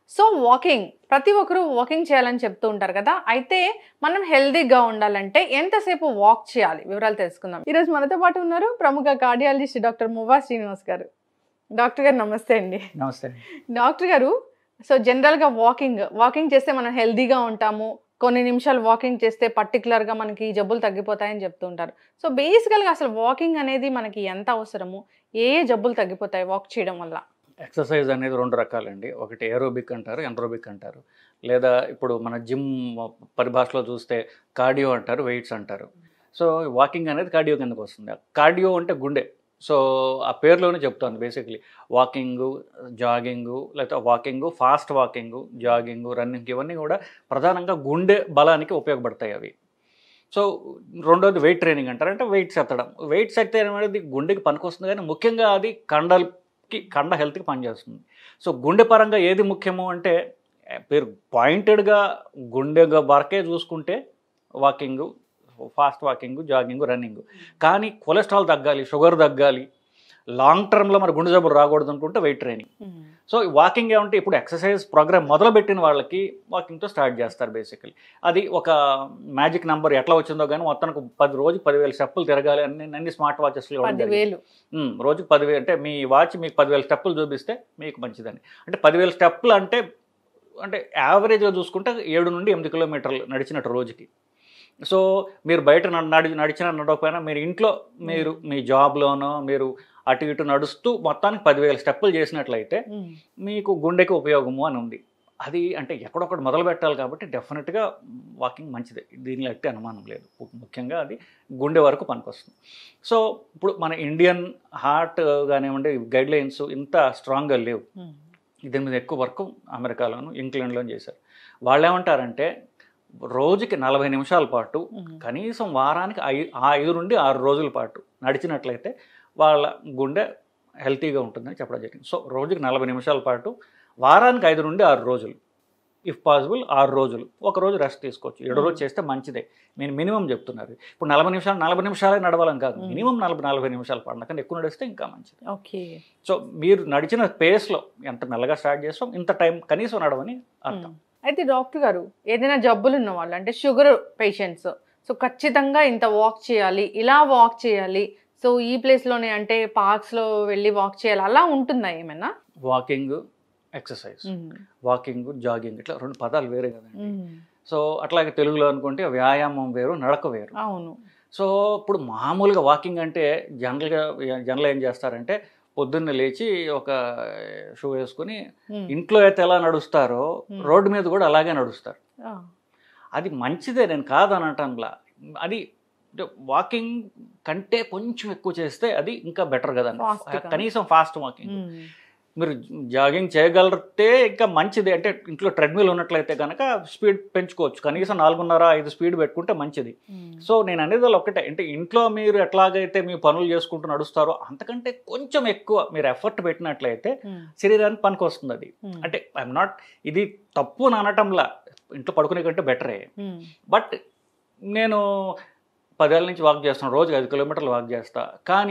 So walking ప్రతి ఒక్కరు walking చేయాలని చెప్తూ ఉంటారు కదా. అయితే మనం హెల్దీగా ఉండాలంటే ఎంతసేపు వాక్ చేయాలి వివరాలు తెలుసుకుందాం. ఈరోజు మనతో పాటు ఉన్నారు ప్రముఖ కార్డియాలజిస్ట్ డాక్టర్ మువ్వా శ్రీనివాస్ గారు. డాక్టర్ గారు నమస్తే అండి. నమస్తే. డాక్టర్ గారు, సో జనరల్గా వాకింగ్ చేస్తే మనం హెల్దీగా ఉంటాము, కొన్ని నిమిషాలు వాకింగ్ చేస్తే పర్టికులర్గా మనకి జబ్బులు తగ్గిపోతాయని చెప్తూ ఉంటారు. సో బేసికల్గా అసలు వాకింగ్ అనేది మనకి ఎంత అవసరము, ఏ జబ్బులు తగ్గిపోతాయి వాక్ చేయడం వల్ల? ఎక్సర్సైజ్ అనేది రెండు రకాలండి. ఒకటి ఏరోబిక్ అంటారు, ఎనరోబిక్ అంటారు. లేదా ఇప్పుడు మన జిమ్ పరిభాషలో చూస్తే కార్డియో అంటారు, వెయిట్స్ అంటారు. సో వాకింగ్ అనేది కార్డియో కిందకు వస్తుంది. కార్డియో అంటే గుండె. సో ఆ పేరులోనే చెప్తాను బేసిక్లీ వాకింగు, జాగింగు, లేకపోతే walking, fast walking, jogging, running, ఇవన్నీ కూడా ప్రధానంగా గుండె బలానికి ఉపయోగపడతాయి అవి. సో రెండోది వెయిట్ ట్రైనింగ్ అంటారు, అంటే వెయిట్స్ ఎత్తడం. వెయిట్స్ ఎత్తడం అనేది గుండెకి పనికొస్తుంది, కానీ ముఖ్యంగా అది కండ హెల్త్కి పనిచేస్తుంది. సో గుండె పరంగా ఏది ముఖ్యము అంటే మీరు పాయింటెడ్గా గుండె వరకే చూసుకుంటే walking, fast walking, jogging, running. కానీ కొలెస్ట్రాల్ తగ్గాలి, షుగర్ తగ్గాలి, లాంగ్ టర్మ్లో మరి గుండె జబ్బులు రాకూడదు అనుకుంటే వెయిట్ ట్రైనింగ్. సో వాకింగ్ ఏమంటే ఇప్పుడు ఎక్సర్సైజ్ ప్రోగ్రామ్ మొదలుపెట్టిన వాళ్ళకి వాకింగ్తో స్టార్ట్ చేస్తారు బేసికలీ. అది ఒక మ్యాజిక్ నెంబర్ ఎట్లా వచ్చిందో కానీ మొత్తానికి రోజుకి 10,000 స్టెప్పులు తిరగాలి అన్ని స్మార్ట్ వాచెస్లో. రోజుకి 10,000 అంటే మీ వాచ్ మీకు 10,000 స్టెప్పులు చూపిస్తే మీకు మంచిదని. అంటే 10,000 స్టెప్పులు అంటే యావరేజ్గా చూసుకుంటే 7 నుండి 8 కిలోమీటర్లు నడిచినట్టు రోజుకి. సో మీరు బయట నడిచినా నడవకపోయినా మీరు ఇంట్లో మీరు మీ జాబ్లోనో మీరు అటు ఇటు నడుస్తూ మొత్తానికి 10,000 స్టెప్పులు చేసినట్లయితే మీకు గుండెకి ఉపయోగము అని ఉంది. అది అంటే ఎక్కడొక్కడు మొదలు పెట్టాలి కాబట్టి డెఫినెట్గా వాకింగ్ మంచిదే, దీనిలో ఎట్టి అనుమానం లేదు. ముఖ్యంగా అది గుండె వరకు పనికొస్తుంది. సో ఇప్పుడు మన ఇండియన్ హార్ట్ కానివ్వండి గైడ్లైన్స్ ఇంత స్ట్రాంగ్గా లేవు. దీని మీద ఎక్కువ వర్క్ అమెరికాలోను ఇంగ్లాండ్లోనూ చేశారు. వాళ్ళు ఏమంటారంటే రోజుకి 40 నిమిషాల పాటు కనీసం వారానికి 5 నుండి 6 రోజుల పాటు నడిచినట్లయితే వాళ్ళ గుండె హెల్తీగా ఉంటుందని చెప్పడం జరిగింది. సో రోజుకి 40 నిమిషాల పాటు వారానికి 5 నుండి 6 రోజులు, ఇఫ్ పాసిబుల్ 6 రోజులు, ఒక రోజు రెస్ట్ తీసుకోవచ్చు. 7 రోజు చేస్తే మంచిదే. నేను మినిమం చెప్తున్నారు. ఇప్పుడు 40 నిమిషాలే నడవాలని కాదు, మినిమం 40 నిమిషాలు పడినాకన్నా ఎక్కువ నడిస్తే ఇంకా మంచిది. ఓకే. సో మీరు నడిచిన పేస్లో ఎంత మెల్లగా స్టార్ట్ చేస్తాం ఇంత టైం కనీసం నడవని అర్థం. అయితే డాక్టర్ గారు, ఏదైనా జబ్బులు ఉన్న వాళ్ళు అంటే షుగర్ పేషెంట్స్, సో ఖచ్చితంగా ఇంత వాక్ చేయాలి, ఇలా వాక్ చేయాలి, సో ఈ ప్లేస్లోనే అంటే పార్క్స్లో వెళ్ళి వాక్ చేయాలి, అలా ఉంటుందా ఏమైనా? వాకింగ్, ఎక్సర్సైజ్, వాకింగ్, జాగింగ్ ఇట్లా రెండు పదాలు వేరే కదండి. సో అట్లాగే తెలుగులో అనుకుంటే వ్యాయామం వేరు, నడక వేరు. అవును. సో ఇప్పుడు మామూలుగా వాకింగ్ అంటే జనరల్ ఏం చేస్తారంటే పొద్దున్న లేచి ఒక షూ వేసుకుని ఇంట్లో అయితే ఎలా నడుస్తారో రోడ్డు మీద కూడా అలాగే నడుస్తారు. అది మంచిదే, నేను కాదనటంలా. అది వాకింగ్ కంటే కొంచెం ఎక్కువ చేస్తే అది ఇంకా బెటర్ కదండి. కనీసం ఫాస్ట్ వాకింగ్ మీరు జాగింగ్ చేయగలిగితే ఇంకా మంచిది. అంటే ఇంట్లో ట్రెడ్మిల్ ఉన్నట్లయితే కనుక స్పీడ్ పెంచుకోవచ్చు, కనీసం 4.5-5 స్పీడ్ పెట్టుకుంటే మంచిది. సో నేను అనేది ఒకటే, అంటే ఇంట్లో మీరు ఎట్లాగైతే మీ పనులు చేసుకుంటూ నడుస్తారో అంతకంటే కొంచెం ఎక్కువ మీరు ఎఫర్ట్ పెట్టినట్లయితే శరీరానికి పనికి వస్తుంది అది. అంటే ఐఎమ్ నాట్ ఇది తప్పు అనటంలా, ఇంట్లో పడుకునే కంటే బెటరే. బట్ నేను 10 ఏళ్ళ నుంచి వాక్ చేస్తాను, రోజుకి 5 కిలోమీటర్లు వాక్ చేస్తా. కానీ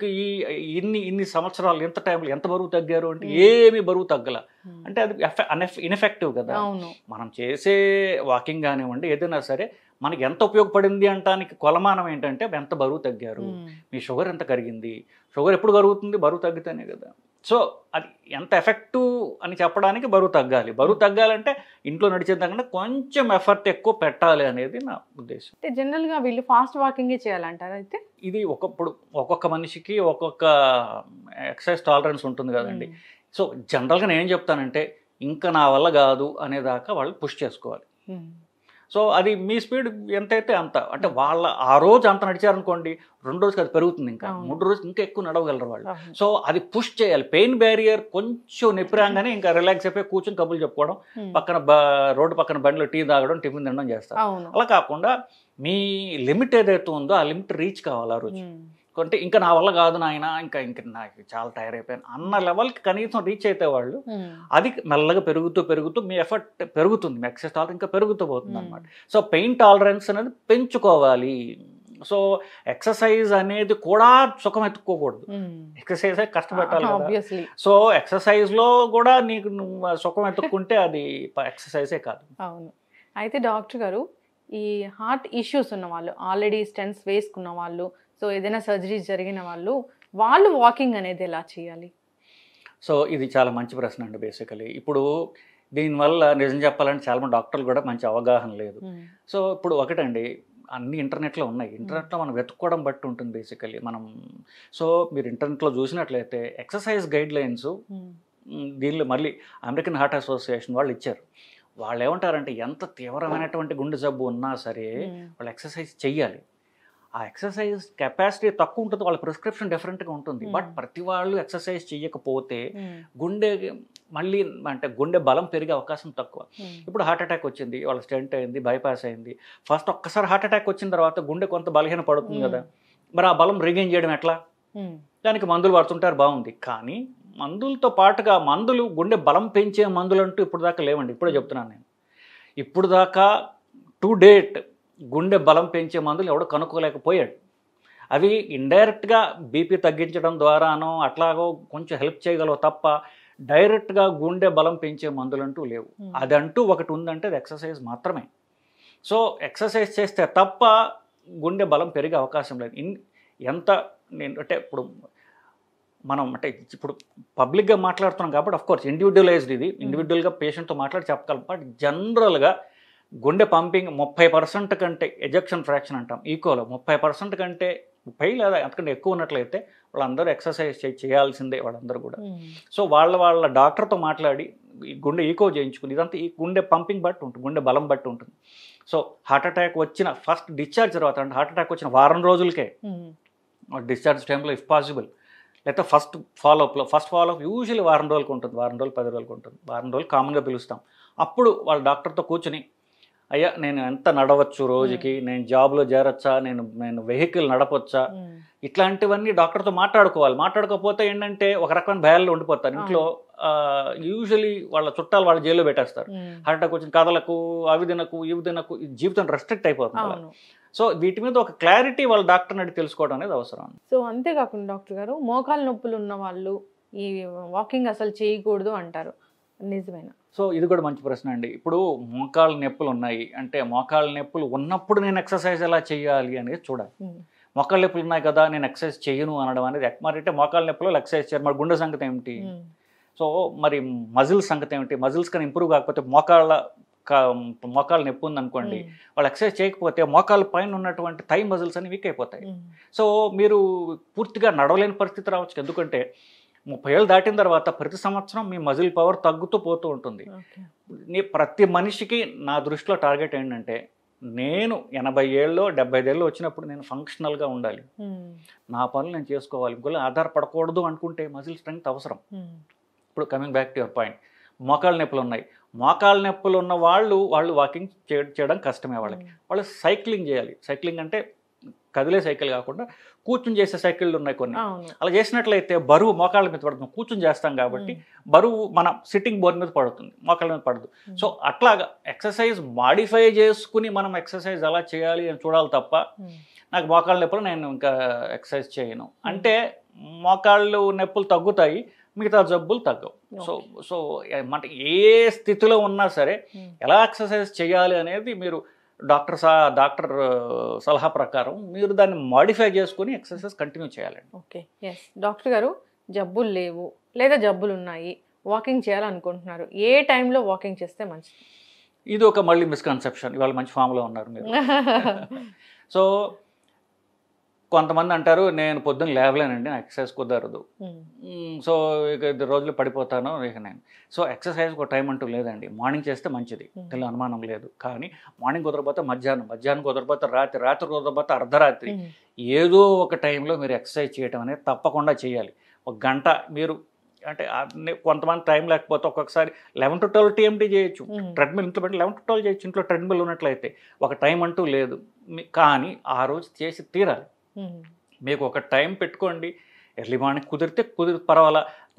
ఇన్ని సంవత్సరాలు ఎంత టైంలో ఎంత బరువు తగ్గారు అంటే ఏమీ బరువు తగ్గల. అంటే అది ఇన్ఎఫెక్టివ్ కదా. మనం చేసే వాకింగ్ కానివ్వండి ఏదైనా సరే మనకి ఎంత ఉపయోగపడింది అంటానికి కొలమానం ఏంటంటే ఎంత బరువు తగ్గారు, మీ షుగర్ ఎంత కరిగింది. షుగర్ ఎప్పుడు కరుగుతుంది? బరువు తగ్గితేనే కదా. సో అది ఎంత ఎఫెక్టివ్ అని చెప్పడానికి బరువు తగ్గాలి. బరువు తగ్గాలంటే ఇంట్లో నడిచేదాకంటే కొంచెం ఎఫర్ట్ ఎక్కువ పెట్టాలి అనేది నా ఉద్దేశం. అంటే జనరల్గా వీళ్ళు ఫాస్ట్ వాకింగే చేయాలంటారు. అయితే ఇది ఒక్కొక్క మనిషికి ఒక్కొక్క ఎక్సర్సైజ్ టాలరెన్స్ ఉంటుంది కదండి. సో జనరల్గా నేను ఏం చెప్తానంటే ఇంకా నా వల్ల కాదు అనేదాకా వాళ్ళు పుష్ చేసుకోవాలి. సో అది మీ స్పీడ్ ఎంతైతే అంత, అంటే వాళ్ళ ఆ రోజు అంత నడిచారనుకోండి, 2 రోజుకి అది పెరుగుతుంది, ఇంకా 3 రోజుకి ఇంకా ఎక్కువ నడవగలరు వాళ్ళు. సో అది పుష్ చేయాలి. పెయిన్ బ్యారియర్ కొంచెం నొప్పిరాగానే ఇంకా రిలాక్స్ అయిపోయి కూర్చొని కబుర్లు చెప్పుకోవడం, పక్కన రోడ్డు పక్కన బండిలో టీ తాగడం, టిఫిన్ తినడం చేస్తారు. అలా కాకుండా మీ లిమిట్ ఏదైతే ఉందో ఆ లిమిట్ రీచ్ కావాలి ఆ రోజు. అంటే ఇంకా నా వల్ల కాదు నాయన, ఇంకా నాకు చాలా టైర్ అయిపోయాను అన్న లెవెల్కి కనీసం రీచ్ అయితే వాళ్ళు అది మెల్లగా పెరుగుతూ మీ ఎఫర్ట్ పెరుగుతుంది, మీ ఎక్సర్సైజ్ టాలరెన్స్ ఇంకా పెరుగుతూ పోతుంది అనమాట. సో పెయిన్ టాలరెన్స్ అనేది పెంచుకోవాలి. సో ఎక్సర్సైజ్ అనేది కూడా సుఖం ఎత్తుకోకూడదు, ఎక్సర్సైజ్ కష్టపెట్టాలి కదా. ఆబ్వియస్లీ. సో ఎక్సర్సైజ్లో కూడా నీకు నువ్వు సుఖం ఎత్తుక్కుంటే అది ఎక్సర్సైజే కాదు. అవును. అయితే డాక్టర్ గారు, ఈ హార్ట్ ఇష్యూస్ ఉన్న వాళ్ళు, ఆల్రెడీ స్టెంట్స్ వేసుకున్న వాళ్ళు, సో ఏదైనా సర్జరీస్ జరిగిన వాళ్ళు వాకింగ్ అనేది ఎలా చేయాలి? సో ఇది చాలా మంచి ప్రశ్న అండి. బేసికలీ ఇప్పుడు దీనివల్ల నిజం చెప్పాలంటే చాలామంది డాక్టర్లు కూడా మంచి అవగాహన లేదు. సో ఇప్పుడు ఒకటండి, అన్ని ఇంటర్నెట్లో ఉన్నాయి. ఇంటర్నెట్లో మనం వెతుక్కోవడం బట్టి ఉంటుంది బేసికలీ మనం. సో మీరు ఇంటర్నెట్లో చూసినట్లయితే ఎక్సర్సైజ్ గైడ్ లైన్స్ దీనిలో మళ్ళీ అమెరికన్ హార్ట్ అసోసియేషన్ వాళ్ళు ఇచ్చారు. వాళ్ళు ఏమంటారంటే ఎంత తీవ్రమైనటువంటి గుండె జబ్బు ఉన్నా సరే వాళ్ళు ఎక్సర్సైజ్ చెయ్యాలి. ఆ ఎక్సర్సైజ్ కెపాసిటీ తక్కువ ఉంటుంది, వాళ్ళ ప్రిస్క్రిప్షన్ డిఫరెంట్గా ఉంటుంది. బట్ ప్రతి వాళ్ళు ఎక్సర్సైజ్ చేయకపోతే గుండె మళ్ళీ అంటే గుండె బలం పెరిగే అవకాశం తక్కువ. ఇప్పుడు హార్ట్ అటాక్ వచ్చింది, వాళ్ళ స్టెంట్ అయింది, బైపాస్ అయింది. ఫస్ట్ ఒక్కసారి హార్ట్ అటాక్ వచ్చిన తర్వాత గుండె కొంత బలహీన పడుతుంది కదా, మరి ఆ బలం రీగెయిన్ చేయడం ఎట్లా? దానికి మందులు వాడుతుంటారు, బాగుంది. కానీ మందులతో పాటుగా మందులు గుండె బలం పెంచే మందులు అంటూ ఇప్పుడు దాకా లేవండి. ఇప్పుడే చెప్తున్నాను నేను. ఇప్పుడు దాకా టు డేట్ గుండె బలం పెంచే మందులు ఎవడో కనుక్కోలేకపోయాడు. అవి ఇండైరెక్ట్గా బీపీ తగ్గించడం ద్వారానో అట్లాగో కొంచెం హెల్ప్ చేయగలవు తప్ప డైరెక్ట్గా గుండె బలం పెంచే మందులు అంటూ లేవు. అదంటూ ఒకటి ఉందంటే అది ఎక్సర్సైజ్ మాత్రమే. సో ఎక్సర్సైజ్ చేస్తే తప్ప గుండె బలం పెరిగే అవకాశం లేదు. ఎంత నేను అంటే ఇప్పుడు మనం అంటే ఇప్పుడు పబ్లిక్గా మాట్లాడుతున్నాం కాబట్టి అఫ్కోర్స్ ఇండివిజువలైజ్డ్, ఇది ఇండివిజువల్గా పేషెంట్తో మాట్లాడి చెప్పగలం. బట్ జనరల్గా గుండె పంపింగ్ 30% కంటే ఎజెక్షన్ ఫ్రాక్షన్ అంటాం ఈకోలో 30% కంటే 30 లేదా అంతకంటే ఎక్కువ ఉన్నట్లయితే వాళ్ళందరూ ఎక్సర్సైజ్ చేయాల్సిందే వాళ్ళందరూ కూడా. సో వాళ్ళ డాక్టర్తో మాట్లాడి ఈ గుండె ఈకో చేయించుకుని ఇదంతా ఈ గుండె పంపింగ్ బట్టి ఉంటుంది, గుండె బలం బట్టి ఉంటుంది. సో హార్ట్ అటాక్ వచ్చిన ఫస్ట్ డిశ్చార్జ్ తర్వాత అంటే హార్ట్ అటాక్ వచ్చిన వారం రోజులకే డిశ్చార్జ్ టైంలో ఇఫ్ పాసిబుల్, లేకపోతే ఫస్ట్ ఫాలోఅప్ యూజువల్లీ వారం రోజులకు ఉంటుంది, వారం రోజులు 10 రోజులకు ఉంటుంది. వారం రోజులు కామన్గా పిలుస్తాం. అప్పుడు వాళ్ళ డాక్టర్తో కూర్చొని అయ్యా నేను ఎంత నడవచ్చు రోజుకి, నేను జాబ్లో చేరొచ్చా, నేను వెహికల్ నడపొచ్చా, ఇట్లాంటివన్నీ డాక్టర్తో మాట్లాడుకోవాలి. మాట్లాడుకోకపోతే ఏంటంటే ఒక రకమైన భయాల్లో ఉండిపోతారు ఇంట్లో. యూజువలీ వాళ్ళ చుట్టాలు వాళ్ళ జైల్లో పెట్టేస్తారు. హార్ట్ అటాక్ వచ్చిన కథలకు అవి తినకు ఇవి తినకు, జీవితం రెస్ట్రిక్ట్ అయిపోతుంది. సో వీటి మీద ఒక క్లారిటీ వాళ్ళ డాక్టర్ని అడిగి తెలుసుకోవడం అనేది అవసరం. సో అంతేకాకుండా డాక్టర్ గారు, మోకాలు నొప్పులు ఉన్న వాళ్ళు ఈ వాకింగ్ అసలు చేయకూడదు అంటారు, నిజమేనా? సో ఇది కూడా మంచి ప్రశ్న అండి. ఇప్పుడు మోకాళ్ళ నొప్పులు ఉన్నాయి అంటే మోకాళ్ళ నొప్పులు ఉన్నప్పుడు నేను ఎక్సర్సైజ్ ఎలా చేయాలి అనేది చూడాలి. మోకాళ్ళ నొప్పులు ఉన్నాయి కదా నేను ఎక్సర్సైజ్ చేయను అనడం అనేది మరి అంటే మోకాళ్ళ నొప్పులు ఎక్సర్సైజ్ చేయాలి. మరి గుండె సంగతి ఏమిటి? సో మరి మజిల్స్ సంగతి ఏమిటి? మజిల్స్ కానీ ఇంప్రూవ్ కాకపోతే మోకాళ్ళ నొప్పి ఉందనుకోండి, వాళ్ళు ఎక్సర్సైజ్ చేయకపోతే మోకాళ్ళ పైన ఉన్నటువంటి థై మజిల్స్ అని వీక్ అయిపోతాయి. సో మీరు పూర్తిగా నడవలేని పరిస్థితి రావచ్చు. ఎందుకంటే 30 ఏళ్ళు దాటిన తర్వాత ప్రతి సంవత్సరం మీ మజిల్ పవర్ తగ్గుతూ పోతూ ఉంటుంది. ప్రతి మనిషికి నా దృష్టిలో టార్గెట్ ఏంటంటే నేను 80 ఏళ్ళు 75 ఏళ్ళు వచ్చినప్పుడు నేను ఫంక్షనల్గా ఉండాలి, నా పనులు నేను చేసుకోవాలి, ఇంకో ఆధారపడకూడదు అనుకుంటే మజిల్ స్ట్రెంగ్త్ అవసరం. ఇప్పుడు coming back to your point, మోకాళ్ళ నొప్పులు ఉన్నాయి. మోకాళ్ళ నొప్పులు ఉన్న వాళ్ళు వాకింగ్ చేయడం కష్టమే. వాళ్ళు సైక్లింగ్ చేయాలి. సైక్లింగ్ అంటే కదిలే సైకిల్ కాకుండా కూర్చుని చేసే సైకిళ్ళు ఉన్నాయి కొన్ని. అలా చేసినట్లయితే బరువు మోకాళ్ళ మీద పడుతుంది. కూర్చుని చేస్తాం కాబట్టి బరువు మన సిట్టింగ్ బోర్డ్ మీద పడుతుంది, మోకాళ్ళ మీద పడదు. సో అట్లాగా ఎక్సర్సైజ్ మాడిఫై చేసుకుని మనం ఎక్సర్సైజ్ ఎలా చేయాలి అని చూడాలి తప్ప నాకు మోకాళ్ళ నొప్పులు నేను ఇంకా ఎక్సర్సైజ్ చేయను అంటే మోకాళ్ళు నొప్పులు తగ్గుతాయి, మిగతా జబ్బులు తగ్గవు. సో మన ఏ స్థితిలో ఉన్నా సరే ఎలా ఎక్సర్సైజ్ చేయాలి అనేది మీరు డాక్టర్ సలహా ప్రకారం మీరు దాన్ని మాడిఫై చేసుకుని ఎక్సర్సైజ్ కంటిన్యూ చేయాలండి. ఓకే, ఎస్ డాక్టర్ గారు, జబ్బులు లేవు లేదా జబ్బులు ఉన్నాయి, వాకింగ్ చేయాలనుకుంటున్నారు, ఏ టైంలో వాకింగ్ చేస్తే మంచిది? ఇది ఒక మళ్ళీ మిస్కన్సెప్షన్. ఇవాళ మంచి ఫామ్లో ఉన్నారు మీరు. సో కొంతమంది అంటారు నేను పొద్దున్న లేవలేనండి, నా ఎక్సర్సైజ్ కుదరదు, సో ఇక 2 రోజులు పడిపోతాను ఇక నేను. సో ఎక్సర్సైజ్కి ఒక టైం అంటూ లేదండి. మార్నింగ్ చేస్తే మంచిది, దీనిలో అనుమానం లేదు. కానీ మార్నింగ్ కుదరపోతే మధ్యాహ్నం కుదరపోతే రాత్రి కుదరపోతే అర్ధరాత్రి, ఏదో ఒక టైంలో మీరు ఎక్సర్సైజ్ చేయడం అనేది తప్పకుండా చేయాలి. 1 గంట మీరు అంటే కొంతమంది టైం లేకపోతే ఒక్కొక్కసారి 11 to 12 TMT చేయొచ్చు. ట్రెడ్మిల్ ఇంట్లో పెట్టి 11 to 12 చేయొచ్చు. ఇంట్లో ట్రెడ్మిల్ ఉన్నట్లయితే ఒక టైం అంటూ లేదు. కానీ ఆ రోజు చేసి తీరాలి. మీకు ఒక టైం పెట్టుకోండి. ఎర్లీ మార్నింగ్ కుదిరితే పర్వాలా.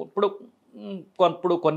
ఇప్పుడు కొన్ని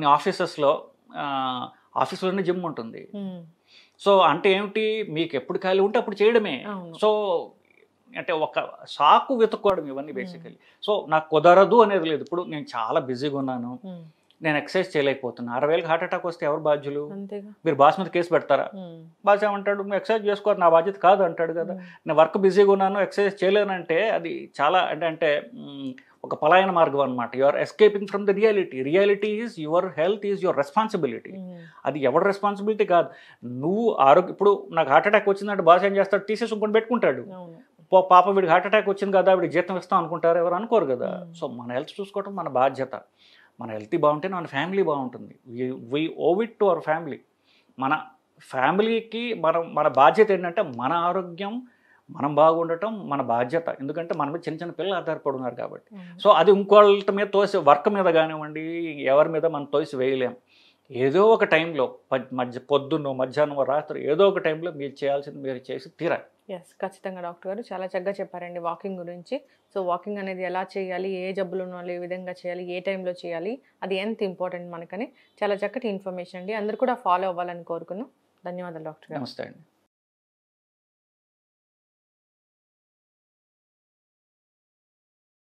ఆఫీసులోనే జిమ్ ఉంటుంది. సో అంటే ఏమిటి, మీకు ఎప్పుడు ఖాళీ ఉంటే అప్పుడు చేయడమే. సో అంటే ఒక సాకు వెతుక్కోవడం ఇవన్నీ బేసికలీ. సో నాకు కుదరదు అనేది లేదు. ఇప్పుడు నేను చాలా బిజీగా ఉన్నాను, నేను ఎక్సర్సైజ్ చేయలేకపోతున్నా, 60,000కి హార్ట్ అటాక్ వస్తే ఎవరు బాధ్యులు? మీరు బాస్ మీద కేసు పెడతారా? బాస్ ఏమంటాడు, నువ్వు ఎక్సర్సైజ్ చేసుకోవాలి, నా బాధ్యత కాదు అంటాడు కదా. నేను వర్క్ బిజీగా ఉన్నాను, ఎక్సర్సైజ్ చేయలేనంటే అది చాలా అంటే ఒక పలాయన మార్గం అనమాట. You are escaping from the reality. Reality is your health is your responsibility. అది ఎవరి రెస్పాన్సిబిలిటీ కాదు. నువ్వు ఆరోగ్యం, ఇప్పుడు నాకు హార్ట్ అటాక్ వచ్చిందంటే బాస్ ఏం చేస్తాడు, తీసేసి ఇంకొని పెట్టుకుంటాడు. పాప వీడికి హార్ట్ అటాక్ వచ్చింది కదా, వీడికి జీతం ఇస్తాం అనుకుంటారు, ఎవరు అనుకోరు కదా. సో మన హెల్త్ చూసుకోవడం మన బాధ్యత. మన హెల్త్ బాగుంటే మన ఫ్యామిలీ బాగుంటుంది. We owe it to our family. మన ఫ్యామిలీకి మన బాధ్యత ఏంటంటే మన ఆరోగ్యం మనం బాగుండటం మన బాధ్యత. ఎందుకంటే మన మీద చిన్న చిన్న పిల్లలు ఆధారపడి ఉన్నారు కాబట్టి. సో అది ఇంకోళ్ళ మీద తోసి, వర్క్ మీద కానివ్వండి, ఎవరి మీద మనం తోసి వేయలేం. ఏదో ఒక టైంలో పొద్దున్న మధ్యాహ్నం రాత్రి ఏదో ఒక టైంలో మీరు చేయాల్సింది మీరు చేసి తీరాలి. ఎస్, ఖచ్చితంగా డాక్టర్ గారు చాలా చక్కగా చెప్పారండి వాకింగ్ గురించి. సో వాకింగ్ అనేది ఎలా చేయాలి, ఏ జబ్బులు ఉన్న వాళ్ళు ఏ విధంగా చేయాలి, ఏ టైంలో చేయాలి, అది ఎంత ఇంపార్టెంట్ మనకని చాలా చక్కటి ఇన్ఫర్మేషన్ అండి. అందరూ కూడా ఫాలో అవ్వాలని కోరుకున్నాం. ధన్యవాదాలు డాక్టర్ గారు. నమస్తే అండి.